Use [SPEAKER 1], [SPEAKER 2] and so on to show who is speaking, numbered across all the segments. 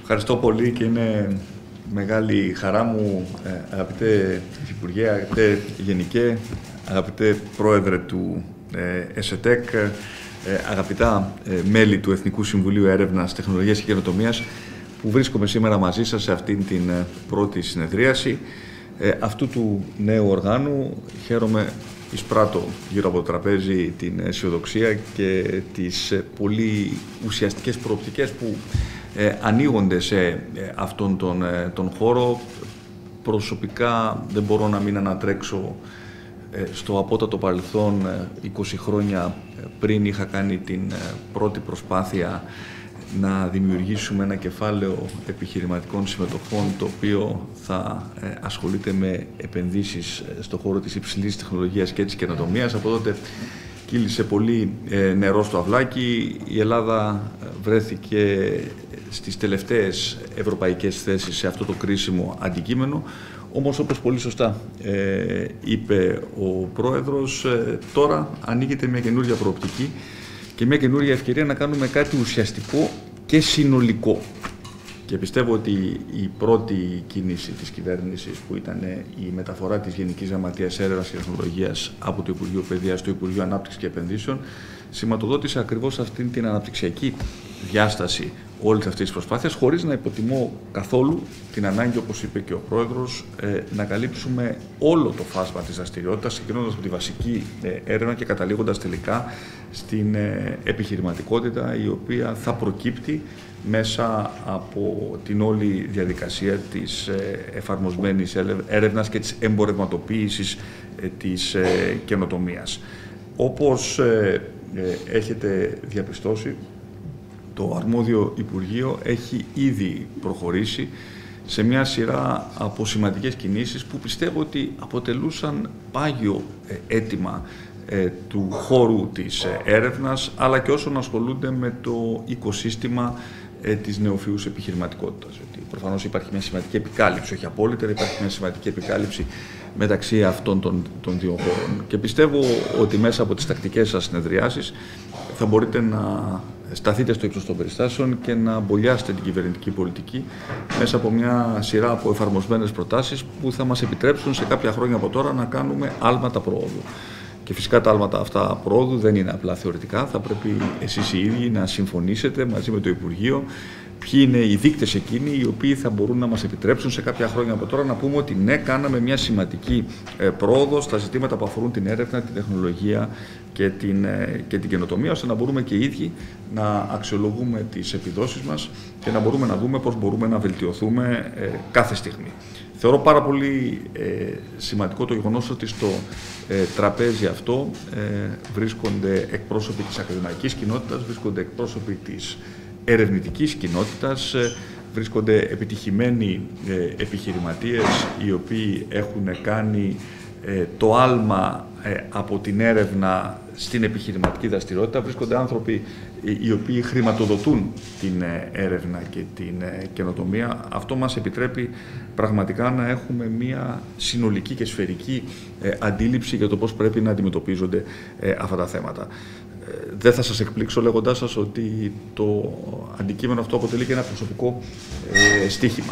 [SPEAKER 1] Ευχαριστώ πολύ και είναι μεγάλη χαρά μου, αγαπητέ Υφυπουργέ, αγαπητέ Γενικέ, αγαπητέ Πρόεδρε του ΕΣΕΤΕΚ, αγαπητά μέλη του Εθνικού Συμβουλίου Έρευνας, Τεχνολογίας και Καινοτομίας, που βρίσκομαι σήμερα μαζί σας σε αυτήν την πρώτη συνεδρίαση αυτού του νέου οργάνου. Χαίρομαι, εισπράττω γύρω από το τραπέζι την αισιοδοξία και τις πολύ ουσιαστικές προοπτικές που ανοίγονται σε αυτόν τον χώρο. Προσωπικά δεν μπορώ να μην ανατρέξω στο απότατο παρελθόν. 20 χρόνια πριν είχα κάνει την πρώτη προσπάθεια να δημιουργήσουμε ένα κεφάλαιο επιχειρηματικών συμμετοχών, το οποίο θα ασχολείται με επενδύσεις στον χώρο της υψηλής τεχνολογίας και της καινοτομίας. Από τότε κύλησε πολύ νερό στο αυλάκι. Η Ελλάδα βρέθηκε στις τελευταίες ευρωπαϊκές θέσεις σε αυτό το κρίσιμο αντικείμενο. Όμως, όπως πολύ σωστά είπε ο Πρόεδρος, τώρα ανοίγεται μια καινούργια προοπτική και μια καινούργια ευκαιρία να κάνουμε κάτι ουσιαστικό και συνολικό. Και πιστεύω ότι η πρώτη κίνηση της κυβέρνησης, που ήταν η μεταφορά της Γενικής Γραμματείας Έρευνας και Τεχνολογίας από το Υπουργείο Παιδείας στο Υπουργείο Ανάπτυξης και Επενδύσεων, σηματοδότησε ακριβώς αυτήν την αναπτυξιακή διάσταση όλης αυτής της προσπάθειας, χωρίς να υποτιμώ καθόλου την ανάγκη, όπως είπε και ο Πρόεδρος, να καλύψουμε όλο το φάσμα της δραστηριότητας, ξεκινώντας από τη βασική έρευνα και καταλήγοντας τελικά στην επιχειρηματικότητα, η οποία θα προκύπτει μέσα από την όλη διαδικασία της εφαρμοσμένης έρευνας και της εμπορευματοποίησης της καινοτομίας. Όπως έχετε διαπιστώσει, το αρμόδιο Υπουργείο έχει ήδη προχωρήσει σε μια σειρά από σημαντικές κινήσεις που πιστεύω ότι αποτελούσαν πάγιο αίτημα του χώρου της έρευνας, αλλά και όσων ασχολούνται με το οικοσύστημα της νεοφυούς επιχειρηματικότητας. Γιατί προφανώς υπάρχει μια σημαντική επικάλυψη, όχι απόλυτα, υπάρχει μια σημαντική επικάλυψη μεταξύ αυτών των δύο χώρων. Και πιστεύω ότι μέσα από τις τακτικές σας συνεδριάσεις θα μπορείτε να σταθείτε στο ύψος των περιστάσεων και να μπολιάσετε την κυβερνητική πολιτική μέσα από μια σειρά από εφαρμοσμένες προτάσεις που θα μας επιτρέψουν σε κάποια χρόνια από τώρα να κάνουμε άλματα προόδου. Και φυσικά τα άλματα αυτά προόδου δεν είναι απλά θεωρητικά. Θα πρέπει εσείς οι ίδιοι να συμφωνήσετε μαζί με το Υπουργείο ποιοι είναι οι δείκτες εκείνοι οι οποίοι θα μπορούν να μας επιτρέψουν σε κάποια χρόνια από τώρα να πούμε ότι ναι, κάναμε μια σημαντική πρόοδο στα ζητήματα που αφορούν την έρευνα, την τεχνολογία και την καινοτομία, ώστε να μπορούμε και οι ίδιοι να αξιολογούμε τις επιδόσεις μας και να μπορούμε να δούμε πώς μπορούμε να βελτιωθούμε κάθε στιγμή. Θεωρώ πάρα πολύ σημαντικό το γεγονός ότι στο τραπέζι αυτό βρίσκονται εκπρόσωποι της ακαδημαϊκής κοινότητας, βρίσκονται εκπρόσωποι της ερευνητικής κοινότητας, βρίσκονται επιτυχημένοι επιχειρηματίες οι οποίοι έχουν κάνει το άλμα από την έρευνα στην επιχειρηματική δραστηριότητα, βρίσκονται άνθρωποι οι οποίοι χρηματοδοτούν την έρευνα και την καινοτομία. Αυτό μας επιτρέπει πραγματικά να έχουμε μια συνολική και σφαιρική αντίληψη για το πώς πρέπει να αντιμετωπίζονται αυτά τα θέματα. Δεν θα σας εκπλήξω λέγοντάς σας ότι το αντικείμενο αυτό αποτελεί και ένα προσωπικό στοίχημα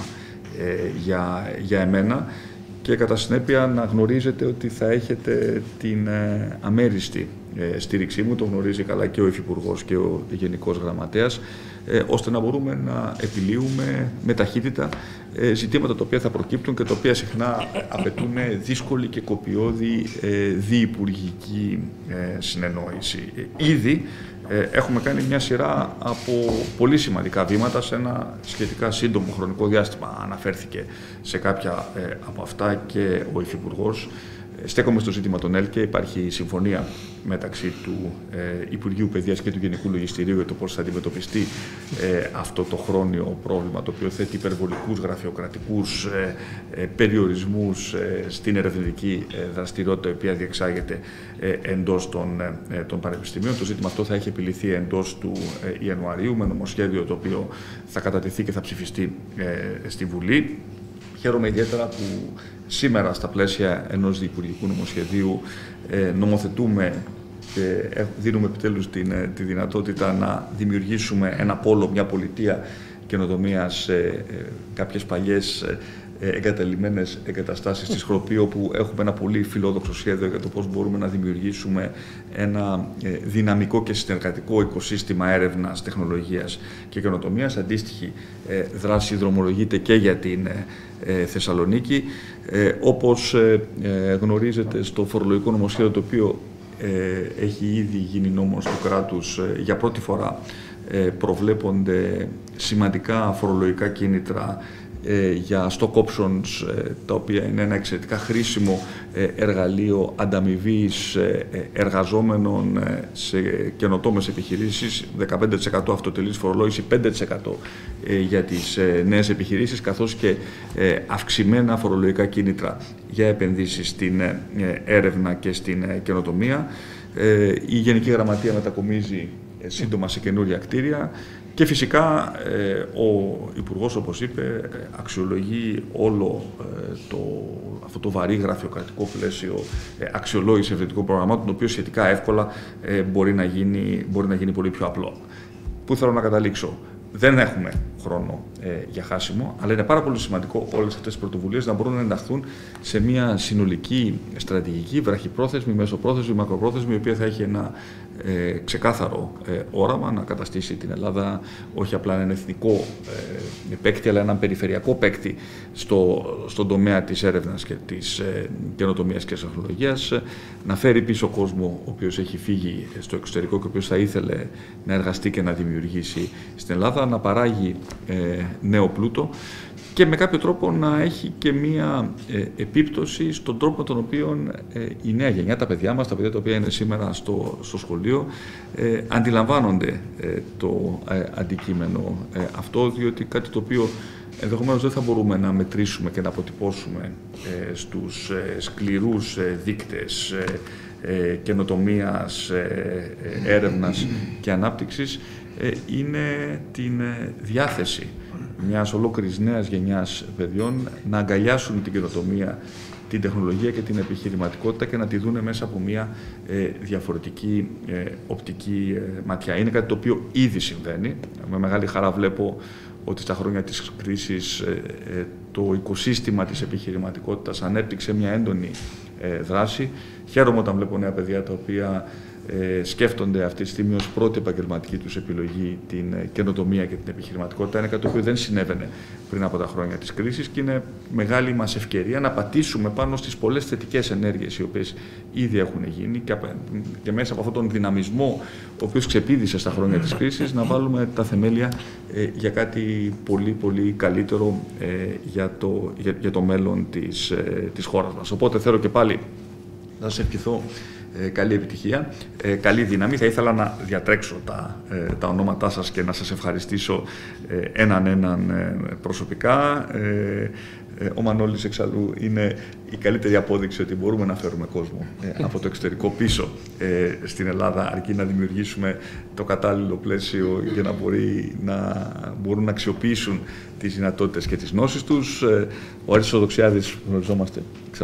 [SPEAKER 1] για εμένα και κατά συνέπεια να γνωρίζετε ότι θα έχετε την αμέριστη στήριξή μου, το γνωρίζει καλά και ο Υφυπουργός και ο Γενικός Γραμματέας, ώστε να μπορούμε να επιλύουμε με ταχύτητα ζητήματα τα οποία θα προκύπτουν και τα οποία συχνά απαιτούν δύσκολη και κοπιώδη διυπουργική συνεννόηση. Ήδη έχουμε κάνει μια σειρά από πολύ σημαντικά βήματα σε ένα σχετικά σύντομο χρονικό διάστημα. Αναφέρθηκε σε κάποια από αυτά και ο Υφυπουργός. Στέκομαι στο ζήτημα των ΕΛΚΕ. Υπάρχει συμφωνία μεταξύ του Υπουργείου Παιδείας και του Γενικού Λογιστηρίου για το πώς θα αντιμετωπιστεί αυτό το χρόνιο πρόβλημα, το οποίο θέτει υπερβολικούς γραφειοκρατικούς περιορισμούς στην ερευνητική δραστηριότητα, η οποία διεξάγεται εντός των πανεπιστημίων. Το ζήτημα αυτό θα έχει επιληθεί εντός του Ιανουαρίου με νομοσχέδιο το οποίο θα κατατεθεί και θα ψηφιστεί στη Βουλή. Χαίρομαι ιδιαίτερα που σήμερα στα πλαίσια ενός διυπουργικού νομοσχεδίου νομοθετούμε και δίνουμε επιτέλους τη δυνατότητα να δημιουργήσουμε ένα πόλο, μια πολιτεία καινοτομίας σε κάποιες παλιές εγκαταλειμμένες εγκαταστάσεις της Χροπή, όπου έχουμε ένα πολύ φιλόδοξο σχέδιο για το πώς μπορούμε να δημιουργήσουμε ένα δυναμικό και συνεργατικό οικοσύστημα έρευνας, τεχνολογίας και καινοτομίας. Αντίστοιχη δράση δρομολογείται και για την Θεσσαλονίκη. Όπως γνωρίζετε, στο φορολογικό νομοσχέδιο, το οποίο έχει ήδη γίνει νόμος του κράτους, για πρώτη φορά προβλέπονται σημαντικά φορολογικά κίνητρα για stock options, τα οποία είναι ένα εξαιρετικά χρήσιμο εργαλείο ανταμοιβής εργαζόμενων σε καινοτόμες επιχειρήσεις. 15% αυτοτελής φορολόγηση, 5% για τις νέες επιχειρήσεις, καθώς και αυξημένα φορολογικά κίνητρα για επενδύσεις στην έρευνα και στην καινοτομία. Η Γενική Γραμματεία μετακομίζει σύντομα σε καινούρια κτίρια. Και φυσικά ο Υπουργός, όπως είπε, αξιολογεί όλο αυτό το βαρύ γραφειοκρατικό πλαίσιο αξιολόγηση ερευνητικών προγραμμάτων, το οποίο σχετικά εύκολα μπορεί να γίνει πολύ πιο απλό. Πού θέλω να καταλήξω? Δεν έχουμε χρόνο για χάσιμο, αλλά είναι πάρα πολύ σημαντικό όλες αυτές τις πρωτοβουλίες να μπορούν να ενταχθούν σε μια συνολική στρατηγική, βραχυπρόθεσμη, μεσοπρόθεσμη, μακροπρόθεσμη, η οποία θα έχει ένα ξεκάθαρο όραμα να καταστήσει την Ελλάδα όχι απλά έναν εθνικό παίκτη, αλλά έναν περιφερειακό παίκτη στον τομέα της έρευνας και της καινοτομίας και της τεχνολογίας, να φέρει πίσω κόσμο ο οποίος έχει φύγει στο εξωτερικό και ο οποίος θα ήθελε να εργαστεί και να δημιουργήσει στην Ελλάδα, να παράγει νέο πλούτο και με κάποιο τρόπο να έχει και μία επίπτωση στον τρόπο με τον οποίο η νέα γενιά, τα παιδιά μας, τα παιδιά τα οποία είναι σήμερα στο σχολείο, αντιλαμβάνονται το αντικείμενο αυτό, διότι κάτι το οποίο ενδεχομένως δεν θα μπορούμε να μετρήσουμε και να αποτυπώσουμε στους σκληρούς δείκτες καινοτομίας, έρευνας και ανάπτυξης, είναι την διάθεση μιας ολόκληρης νέας γενιάς παιδιών να αγκαλιάσουν την καινοτομία, την τεχνολογία και την επιχειρηματικότητα και να τη δούνε μέσα από μια διαφορετική οπτική ματιά. Είναι κάτι το οποίο ήδη συμβαίνει. Με μεγάλη χαρά βλέπω ότι στα χρόνια της κρίσης το οικοσύστημα της επιχειρηματικότητας ανέπτυξε μια έντονη δράση. Χαίρομαι όταν βλέπω νέα παιδιά τα οποία σκέφτονται αυτή τη στιγμή ως πρώτη επαγγελματική τους επιλογή την καινοτομία και την επιχειρηματικότητα. Είναι κάτι το οποίο δεν συνέβαινε πριν από τα χρόνια της κρίσης και είναι μεγάλη μας ευκαιρία να πατήσουμε πάνω στις πολλές θετικές ενέργειες οι οποίες ήδη έχουν γίνει και μέσα από αυτόν τον δυναμισμό ο οποίος ξεπήδησε στα χρόνια της κρίσης να βάλουμε τα θεμέλια για κάτι πολύ πολύ καλύτερο για το μέλλον της χώρας μας. Οπότε θέλω και πάλι να σας ευχηθώ καλή επιτυχία, καλή δύναμη. Θα ήθελα να διατρέξω τα ονόματά σας και να σας ευχαριστήσω έναν προσωπικά. Ο Μανώλης εξαλλού είναι η καλύτερη απόδειξη ότι μπορούμε να φέρουμε κόσμο από το εξωτερικό πίσω στην Ελλάδα, αρκεί να δημιουργήσουμε το κατάλληλο πλαίσιο για να μπορούν να αξιοποιήσουν τις δυνατότητες και τις γνώσεις τους. Ο Άρης Οδοξιάδης, γνωριζόμαστε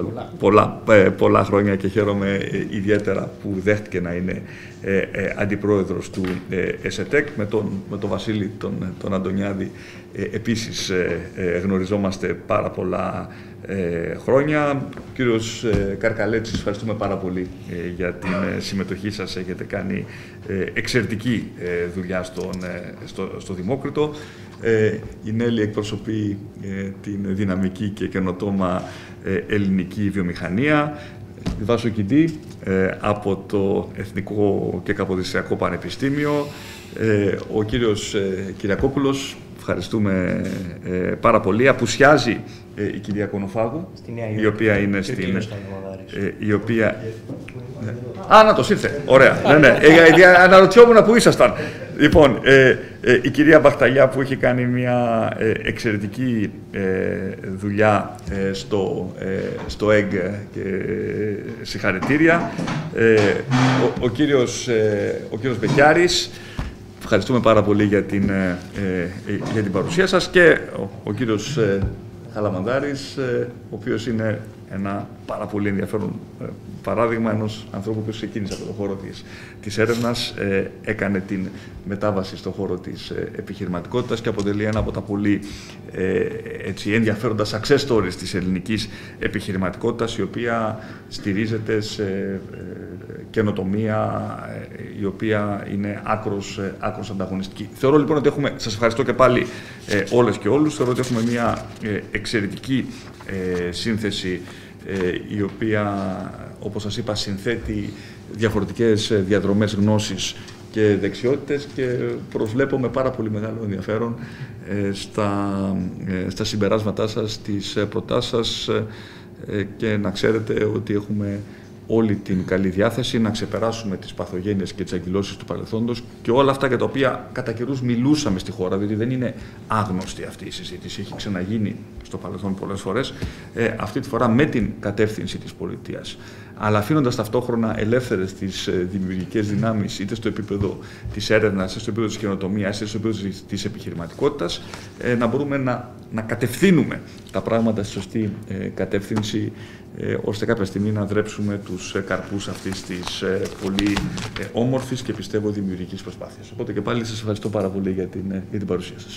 [SPEAKER 1] πολλά χρόνια και χαίρομαι ιδιαίτερα που δέχτηκε να είναι αντιπρόεδρος του ΕΣΕΤΕΚ. Με τον Βασίλη τον Αντωνιάδη επίσης γνωριζόμαστε πάρα πολλά χρόνια. Ο κύριος Καρκαλέτσης, ευχαριστούμε πάρα πολύ για την συμμετοχή σας. Έχετε κάνει εξαιρετική δουλειά στο Δημόκριτο. Η Νέλη εκπροσωπεί την δυναμική και καινοτόμα ελληνική βιομηχανία. Η Βάσο Κιντή από το Εθνικό και Καποδιστριακό Πανεπιστήμιο. Ο κύριος Κυριακόπουλος, ευχαριστούμε πάρα πολύ. Απουσιάζει η κυρία Κονοφάγου, η οποία είναι στην... η οποία... να το ήρθε. Ωραία. Αναρωτιόμουν που ήσασταν. Λοιπόν, η κυρία Μπαχταλιά που έχει κάνει μια εξαιρετική δουλειά στο ΕΓ και συγχαρητήρια. Ο κύριος Μπεκιάρης, ευχαριστούμε πάρα πολύ για την παρουσία σας, και ο κύριος Χαλαμανδάρης, ο οποίος είναι ένα πάρα πολύ ενδιαφέρον παράδειγμα ενός ανθρώπου που ξεκίνησε από το χώρο της έρευνας, έκανε την μετάβαση στον χώρο της επιχειρηματικότητας και αποτελεί ένα από τα πολύ ενδιαφέροντα success stories της ελληνικής επιχειρηματικότητας, η οποία στηρίζεται σε καινοτομία, η οποία είναι άκρως ανταγωνιστική. Θεωρώ λοιπόν ότι σας ευχαριστώ και πάλι όλες και όλους, θεωρώ ότι έχουμε μια εξαιρετική σύνθεση η οποία, όπως σας είπα, συνθέτει διαφορετικές διαδρομές γνώσης και δεξιότητες και προσβλέπω με πάρα πολύ μεγάλο ενδιαφέρον στα συμπεράσματά σας, τις προτάσεις σας και να ξέρετε ότι έχουμε όλη την καλή διάθεση να ξεπεράσουμε τις παθογένειες και τις αγκυλώσεις του παρελθόντος και όλα αυτά για τα οποία κατά καιρούς μιλούσαμε στη χώρα, διότι δεν είναι άγνωστη αυτή η συζήτηση, έχει ξαναγίνει στο παρελθόν πολλές φορές, αυτή τη φορά με την κατεύθυνση της πολιτείας, αλλά αφήνοντας ταυτόχρονα ελεύθερες τις δημιουργικές δυνάμεις, είτε στο επίπεδο της έρευνας, είτε στο επίπεδο της καινοτομίας, είτε στο επίπεδο της επιχειρηματικότητας, να μπορούμε να κατευθύνουμε τα πράγματα στη σωστή κατεύθυνση, ώστε κάποια στιγμή να δρέψουμε τους καρπούς αυτής της πολύ όμορφης και πιστεύω δημιουργικής προσπάθειας. Οπότε και πάλι σας ευχαριστώ πάρα πολύ για την παρουσία σας.